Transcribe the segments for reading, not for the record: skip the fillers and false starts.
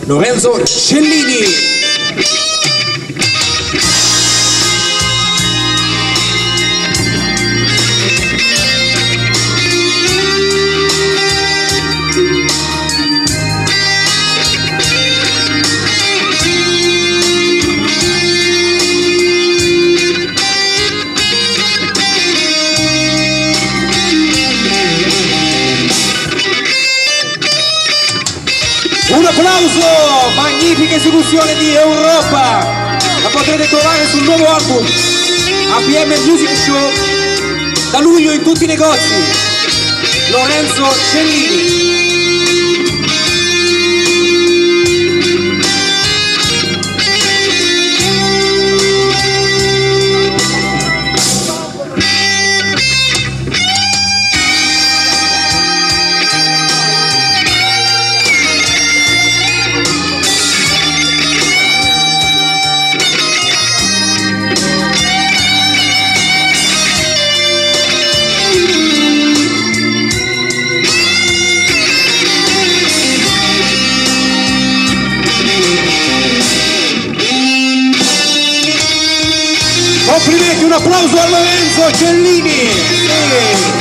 Lorenzo Cellini. Un applauso, magnifica esecuzione di Europa, la potrete trovare sul nuovo album APM Music Show da luglio in tutti i negozi. Lorenzo Cellini. Complimenti, un applauso a Lorenzo Cellini. Sì.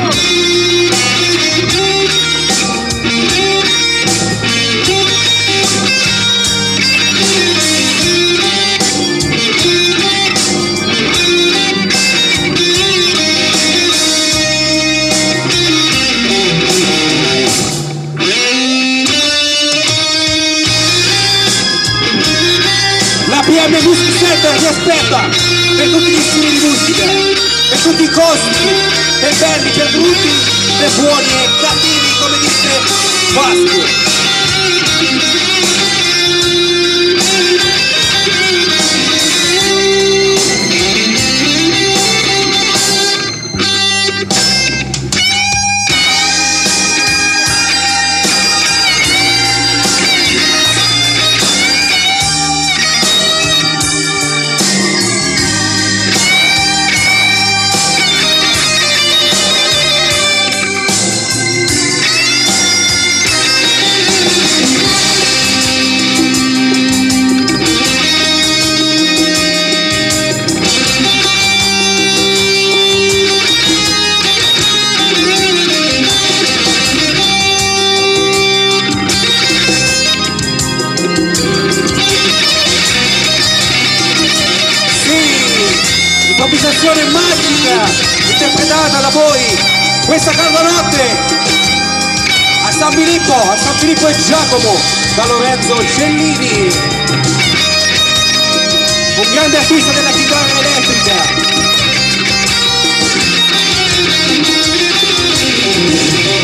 La PM Music Center vi aspetta per tutti gli stili di musica, per tutti i costi, per belli, per brutti, per buoni e cattivi, come disse Vasco. Improvvisazione magica interpretata da voi questa calda notte a San Filippo e Giacomo da Lorenzo Cellini, un grande artista della chitarra elettrica.